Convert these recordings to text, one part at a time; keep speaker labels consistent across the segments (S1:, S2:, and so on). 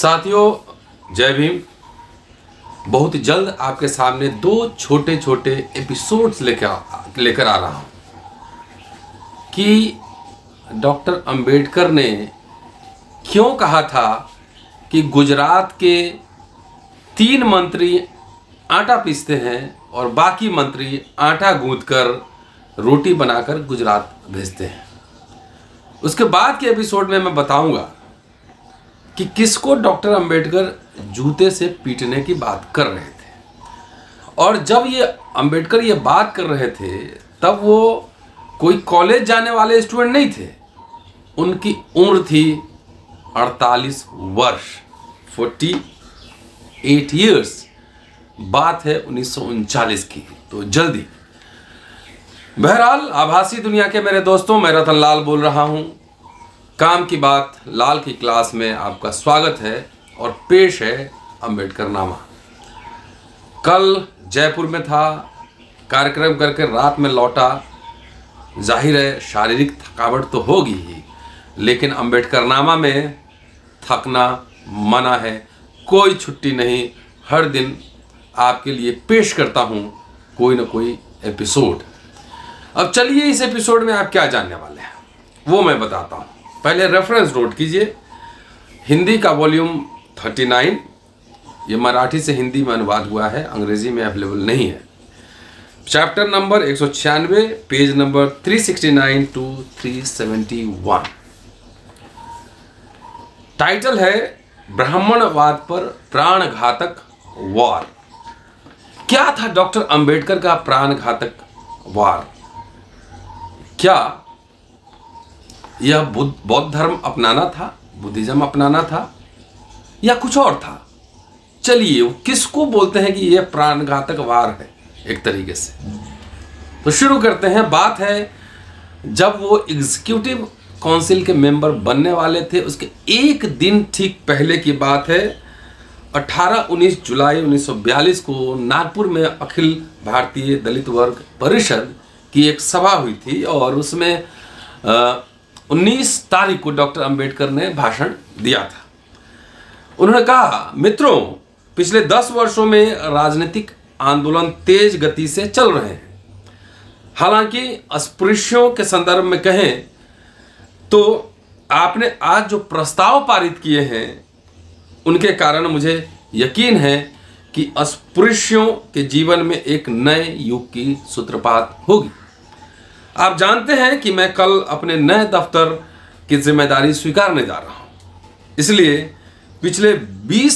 S1: साथियों जय भीम। बहुत जल्द आपके सामने दो छोटे छोटे एपिसोड्स लेकर आ रहा हूं कि डॉक्टर अंबेडकर ने क्यों कहा था कि गुजरात के 3 मंत्री आटा पीसते हैं और बाकी मंत्री आटा गूंथकर रोटी बनाकर गुजरात भेजते हैं। उसके बाद के एपिसोड में मैं बताऊंगा कि किसको डॉक्टर अंबेडकर जूते से पीटने की बात कर रहे थे। और जब ये अंबेडकर ये बात कर रहे थे तब वो कोई कॉलेज जाने वाले स्टूडेंट नहीं थे। उनकी उम्र थी 48 वर्ष, 48 ईयर्स। बात है 1939 की। तो जल्दी, बहरहाल आभासी दुनिया के मेरे दोस्तों, मैं रतन लाल बोल रहा हूं। काम की बात लाल की क्लास में आपका स्वागत है और पेश है अंबेडकर नामा। कल जयपुर में था, कार्यक्रम करके रात में लौटा। जाहिर है शारीरिक थकावट तो होगी ही, लेकिन अंबेडकर नामा में थकना मना है। कोई छुट्टी नहीं, हर दिन आपके लिए पेश करता हूं कोई ना कोई एपिसोड। अब चलिए इस एपिसोड में आप क्या जानने वाले हैं वो मैं बताता हूं। पहले रेफरेंस नोट कीजिए। हिंदी का वॉल्यूम 39, ये मराठी से हिंदी में अनुवाद हुआ है, अंग्रेजी में अवेलेबल नहीं है। Chapter number 196, page number 369 to 371। Title है ब्राह्मणवाद पर प्राणघातक वार। क्या था डॉक्टर अंबेडकर का प्राणघातक वार? क्या यह बौद्ध धर्म अपनाना था, बुद्धिज्म अपनाना था, या कुछ और था? चलिए, किसको बोलते हैं कि यह प्राणघातक वार है एक तरीके से? तो शुरू करते हैं। बात है जब वो एग्जीक्यूटिव काउंसिल के मेंबर बनने वाले थे, उसके एक दिन ठीक पहले की बात है। 18-19 जुलाई 1942 को नागपुर में अखिल भारतीय दलित वर्ग परिषद की एक सभा हुई थी और उसमें 19 तारीख को डॉक्टर अंबेडकर ने भाषण दिया था। उन्होंने कहा, मित्रों, पिछले 10 वर्षों में राजनीतिक आंदोलन तेज गति से चल रहे हैं। हालांकि अस्पृश्यों के संदर्भ में कहें तो आपने आज जो प्रस्ताव पारित किए हैं उनके कारण मुझे यकीन है कि अस्पृश्यों के जीवन में एक नए युग की सूत्रपात होगी। आप जानते हैं कि मैं कल अपने नए दफ्तर की जिम्मेदारी स्वीकारने जा रहा हूं, इसलिए पिछले 20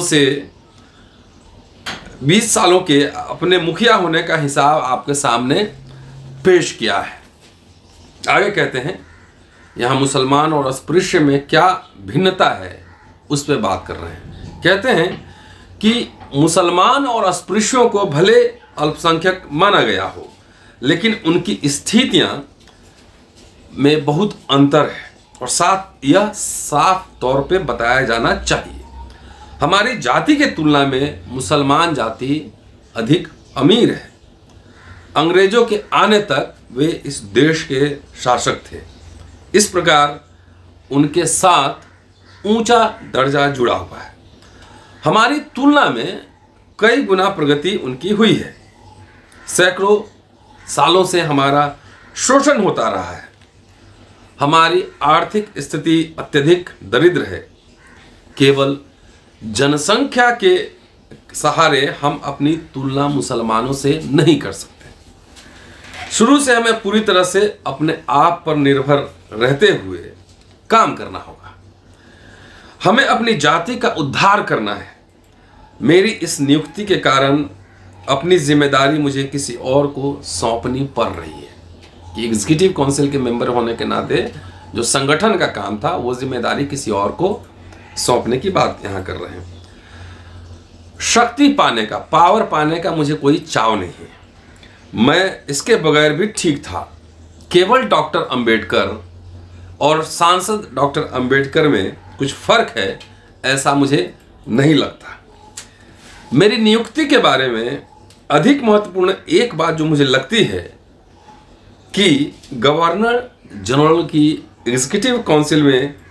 S1: सालों के अपने मुखिया होने का हिसाब आपके सामने पेश किया है। आगे कहते हैं, यहां मुसलमान और अस्पृश्य में क्या भिन्नता है उस पर बात कर रहे हैं। कहते हैं कि मुसलमान और अस्पृश्यों को भले अल्पसंख्यक माना गया हो, लेकिन उनकी स्थितियां में बहुत अंतर है और साथ यह साफ तौर पे बताया जाना चाहिए। हमारी जाति के तुलना में मुसलमान जाति अधिक अमीर है। अंग्रेजों के आने तक वे इस देश के शासक थे। इस प्रकार उनके साथ ऊंचा दर्जा जुड़ा हुआ है। हमारी तुलना में कई गुना प्रगति उनकी हुई है। सैकड़ों सालों से हमारा शोषण होता रहा है। हमारी आर्थिक स्थिति अत्यधिक दरिद्र है। केवल जनसंख्या के सहारे हम अपनी तुलना मुसलमानों से नहीं कर सकते। शुरू से हमें पूरी तरह से अपने आप पर निर्भर रहते हुए काम करना होगा। हमें अपनी जाति का उद्धार करना है। मेरी इस नियुक्ति के कारण अपनी जिम्मेदारी मुझे किसी और को सौंपनी पड़ रही है कि एग्जीक्यूटिव काउंसिल के मेंबर होने के नाते जो संगठन का काम था वो जिम्मेदारी किसी और को सौंपने की बात यहां कर रहे हैं। शक्ति पाने का, पावर पाने का मुझे कोई चाव नहीं है। मैं इसके बगैर भी ठीक था। केवल डॉक्टर अंबेडकर और सांसद डॉक्टर अंबेडकर में कुछ फर्क है, ऐसा मुझे नहीं लगता। मेरी नियुक्ति के बारे में अधिक महत्वपूर्ण एक बात जो मुझे लगती है कि गवर्नर जनरल की एग्जीक्यूटिव काउंसिल में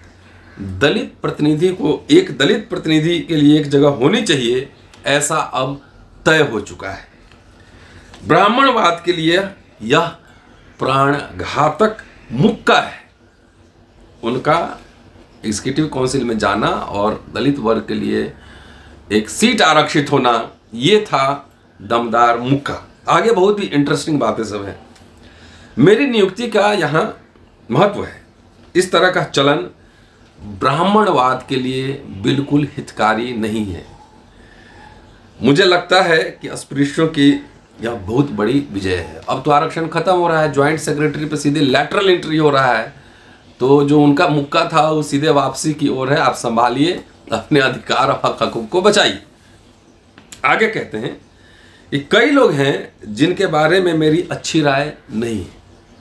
S1: दलित प्रतिनिधि को, एक दलित प्रतिनिधि के लिए एक जगह होनी चाहिए, ऐसा अब तय हो चुका है। ब्राह्मणवाद के लिए यह प्राणघातक मुक्का है। उनका एग्जीक्यूटिव काउंसिल में जाना और दलित वर्ग के लिए एक सीट आरक्षित होना, ये था दमदार मुक्का। आगे बहुत ही इंटरेस्टिंग बातें सब हैं। मेरी नियुक्ति का यहाँ महत्व है। इस तरह का चलन ब्राह्मणवाद के लिए बिल्कुल हितकारी नहीं है। मुझे लगता है कि अस्पृश्यों की यह बहुत बड़ी विजय है। अब तो आरक्षण खत्म हो रहा है, ज्वाइंट सेक्रेटरी पे सीधे लैटरल एंट्री हो रहा है, तो जो उनका मुक्का था वो सीधे वापसी की ओर है। आप संभालिए, अपने अधिकार और हक हकूक को बचाइए। आगे कहते हैं कि कई लोग हैं जिनके बारे में मेरी अच्छी राय नहीं है।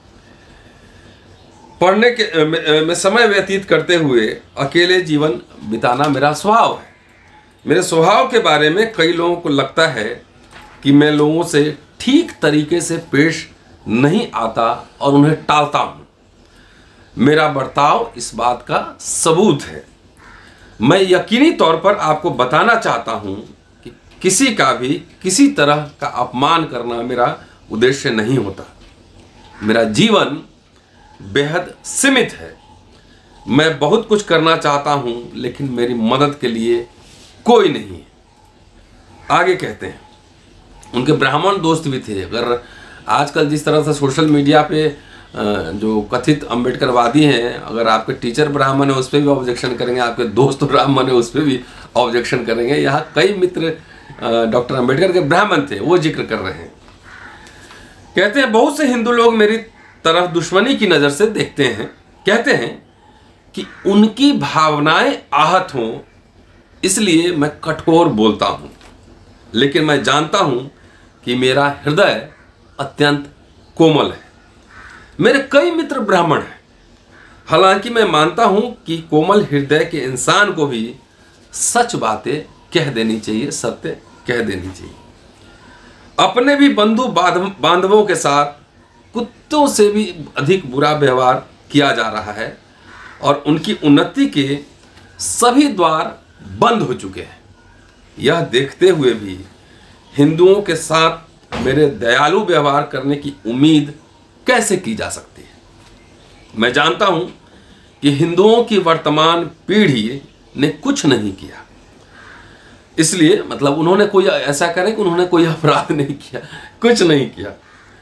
S1: पढ़ने के में समय व्यतीत करते हुए अकेले जीवन बिताना मेरा स्वभाव है। मेरे स्वभाव के बारे में कई लोगों को लगता है कि मैं लोगों से ठीक तरीके से पेश नहीं आता और उन्हें टालता हूँ। मेरा बर्ताव इस बात का सबूत है। मैं यकीनी तौर पर आपको बताना चाहता हूँ कि किसी का भी किसी तरह का अपमान करना मेरा उद्देश्य नहीं होता। मेरा जीवन बेहद सीमित है। मैं बहुत कुछ करना चाहता हूँ, लेकिन मेरी मदद के लिए कोई नहीं है। आगे कहते हैं, उनके ब्राह्मण दोस्त भी थे। अगर आजकल जिस तरह से सोशल मीडिया पे जो कथित अम्बेडकरवादी हैं, अगर आपके टीचर ब्राह्मण है उस पर भी ऑब्जेक्शन करेंगे, आपके दोस्त ब्राह्मण है उस पर भी ऑब्जेक्शन करेंगे। यहाँ कई मित्र डॉक्टर अम्बेडकर के ब्राह्मण थे, वो जिक्र कर रहे हैं। कहते हैं, बहुत से हिंदू लोग मेरी तरफ दुश्मनी की नज़र से देखते हैं। कहते हैं कि उनकी भावनाएं आहत हों, इसलिए मैं कठोर बोलता हूँ, लेकिन मैं जानता हूँ कि मेरा हृदय अत्यंत कोमल है। मेरे कई मित्र ब्राह्मण हैं, हालांकि मैं मानता हूँ कि कोमल हृदय के इंसान को भी सच बातें कह देनी चाहिए, सत्य कह देनी चाहिए। अपने भी बंधु बांधवों के साथ कुत्तों से भी अधिक बुरा व्यवहार किया जा रहा है और उनकी उन्नति के सभी द्वार बंद हो चुके हैं। यह देखते हुए भी हिंदुओं के साथ मेरे दयालु व्यवहार करने की उम्मीद कैसे की जा सकती है? मैं जानता हूं कि हिंदुओं की वर्तमान पीढ़ी ने कुछ नहीं किया, इसलिए मतलब उन्होंने कोई ऐसा करे कि उन्होंने कोई अपराध नहीं किया, कुछ नहीं किया।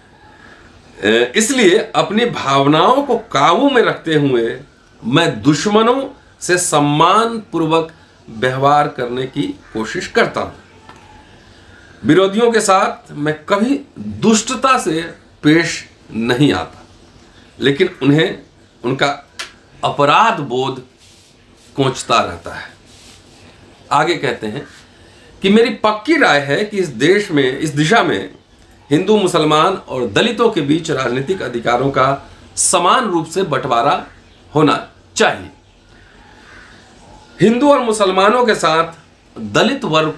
S1: इसलिए अपनी भावनाओं को काबू में रखते हुए मैं दुश्मनों से सम्मान पूर्वक व्यवहार करने की कोशिश करता हूं। विरोधियों के साथ मैं कभी दुष्टता से पेश नहीं आता, लेकिन उन्हें उनका अपराध बोध कोंचता रहता है। आगे कहते हैं कि मेरी पक्की राय है कि इस देश में, इस दिशा में हिंदू, मुसलमान और दलितों के बीच राजनीतिक अधिकारों का समान रूप से बंटवारा होना चाहिए। हिंदू और मुसलमानों के साथ दलित वर्ग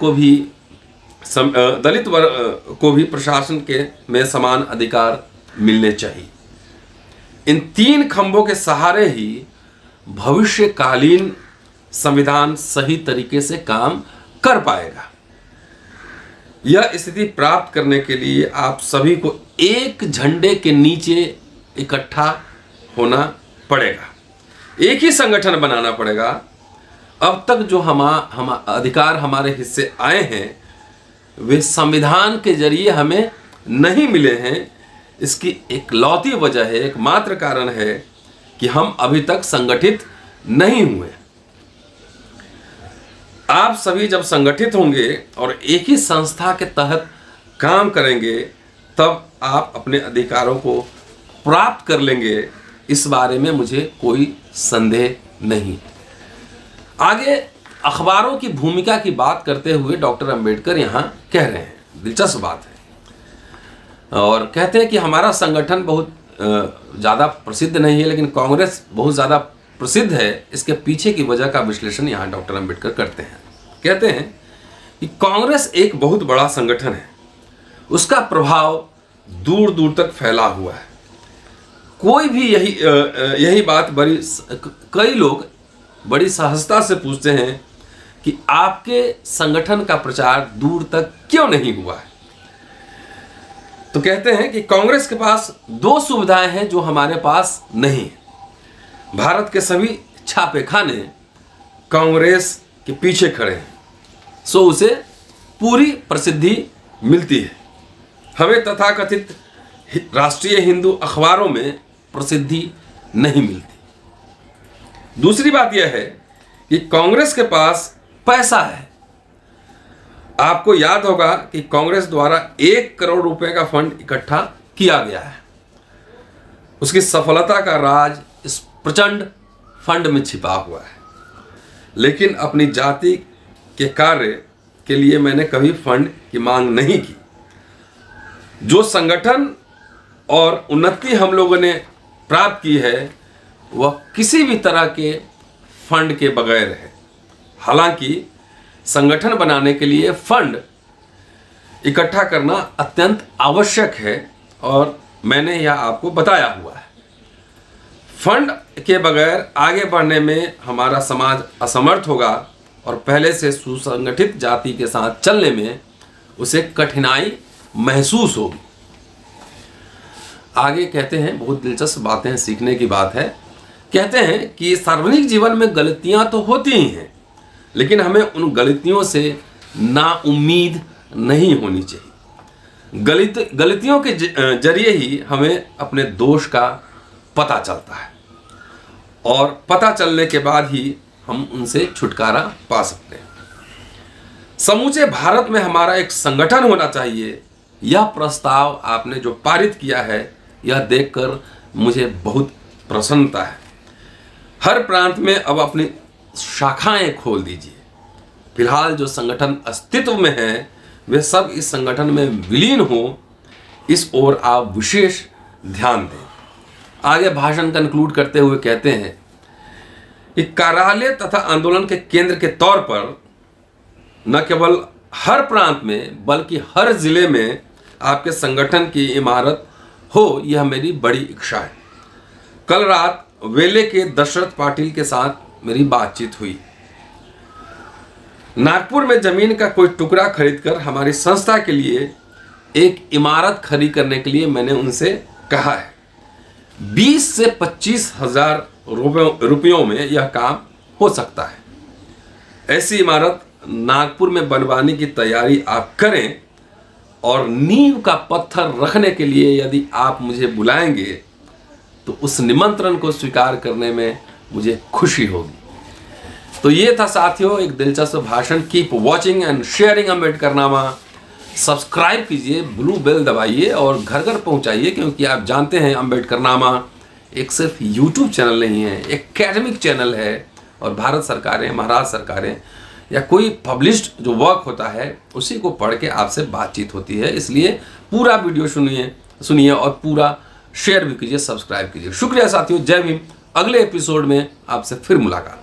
S1: को भी प्रशासन के में समान अधिकार मिलने चाहिए। इन तीन खंभों के सहारे ही भविष्यकालीन संविधान सही तरीके से काम कर पाएगा। यह स्थिति प्राप्त करने के लिए आप सभी को एक झंडे के नीचे इकट्ठा होना पड़ेगा, एक ही संगठन बनाना पड़ेगा। अब तक जो हम अधिकार हमारे हिस्से आए हैं वे संविधान के जरिए हमें नहीं मिले हैं। इसकी एकलौती वजह है, एकमात्र कारण है कि हम अभी तक संगठित नहीं हुए। आप सभी जब संगठित होंगे और एक ही संस्था के तहत काम करेंगे, तब आप अपने अधिकारों को प्राप्त कर लेंगे। इस बारे में मुझे कोई संदेह नहीं। आगे अखबारों की भूमिका की बात करते हुए डॉक्टर अंबेडकर यहाँ कह रहे हैं, दिलचस्प बात है, और कहते हैं कि हमारा संगठन बहुत ज़्यादा प्रसिद्ध नहीं है, लेकिन कांग्रेस बहुत ज़्यादा प्रसिद्ध है। इसके पीछे की वजह का विश्लेषण यहाँ डॉक्टर अंबेडकर करते हैं। कहते हैं कि कांग्रेस एक बहुत बड़ा संगठन है, उसका प्रभाव दूर दूर तक फैला हुआ है। कोई भी यही बात कई लोग बड़ी सहजता से पूछते हैं कि आपके संगठन का प्रचार दूर तक क्यों नहीं हुआ है। तो कहते हैं कि कांग्रेस के पास दो सुविधाएं हैं जो हमारे पास नहीं है। भारत के सभी छापे खाने कांग्रेस के पीछे खड़े हैं, सो उसे पूरी प्रसिद्धि मिलती है। हमें तथाकथित राष्ट्रीय हिंदू अखबारों में प्रसिद्धि नहीं मिलती। दूसरी बात यह है कि कांग्रेस के पास पैसा है। आपको याद होगा कि कांग्रेस द्वारा 1 करोड़ रुपए का फंड इकट्ठा किया गया है। उसकी सफलता का राज इस प्रचंड फंड में छिपा हुआ है। लेकिन अपनी जाति के कार्य के लिए मैंने कभी फंड की मांग नहीं की। जो संगठन और उन्नति हम लोगों ने प्राप्त की है वह किसी भी तरह के फंड के बगैर है। हालांकि संगठन बनाने के लिए फंड इकट्ठा करना अत्यंत आवश्यक है और मैंने यह आपको बताया हुआ है। फंड के बगैर आगे बढ़ने में हमारा समाज असमर्थ होगा और पहले से सुसंगठित जाति के साथ चलने में उसे कठिनाई महसूस होगी। आगे कहते हैं, बहुत दिलचस्प बातें सीखने की बात है। कहते हैं कि सार्वजनिक जीवन में गलतियां तो होती ही हैं, लेकिन हमें उन गलतियों से नाउम्मीद नहीं होनी चाहिए। गलतियों के जरिए ही हमें अपने दोष का पता चलता है और पता चलने के बाद ही हम उनसे छुटकारा पा सकते हैं। समूचे भारत में हमारा एक संगठन होना चाहिए। यह प्रस्ताव आपने जो पारित किया है, यह देखकर मुझे बहुत प्रसन्नता है। हर प्रांत में अब अपनी शाखाएं खोल दीजिए। फिलहाल जो संगठन अस्तित्व में है वे सब इस संगठन में विलीन हो, इस ओर आप विशेष ध्यान दें। आगे भाषण कंक्लूड करते हुए कहते हैं कि कार्यालय तथा आंदोलन के केंद्र के तौर पर न केवल हर प्रांत में बल्कि हर जिले में आपके संगठन की इमारत हो, यह मेरी बड़ी इच्छा है। कल रात वेले के दशरथ पाटिल के साथ मेरी बातचीत हुई। नागपुर में जमीन का कोई टुकड़ा खरीदकर हमारी संस्था के लिए एक इमारत खड़ी करने के लिए मैंने उनसे कहा है। 20 से 25 हजार रुपयों में यह काम हो सकता है। ऐसी इमारत नागपुर में बनवाने की तैयारी आप करें और नींव का पत्थर रखने के लिए यदि आप मुझे बुलाएंगे तो उस निमंत्रण को स्वीकार करने में मुझे खुशी होगी। तो ये था साथियों एक दिलचस्प भाषण। Keep watching and sharing Ambedkarnama. Subscribe कीजिए, ब्लू बेल दबाइए और घर घर पहुंचाइए, क्योंकि आप जानते हैं अम्बेडकरनामा एक सिर्फ यूट्यूब चैनल नहीं है, एक एकेडमिक चैनल है और भारत सरकारें, महाराष्ट्र सरकारें या कोई पब्लिश्ड जो वर्क होता है उसी को पढ़ के आपसे बातचीत होती है। इसलिए पूरा वीडियो सुनिए और पूरा शेयर भी कीजिए, सब्सक्राइब कीजिए। शुक्रिया साथियों, जय भीम। अगले एपिसोड में आपसे फिर मुलाकात।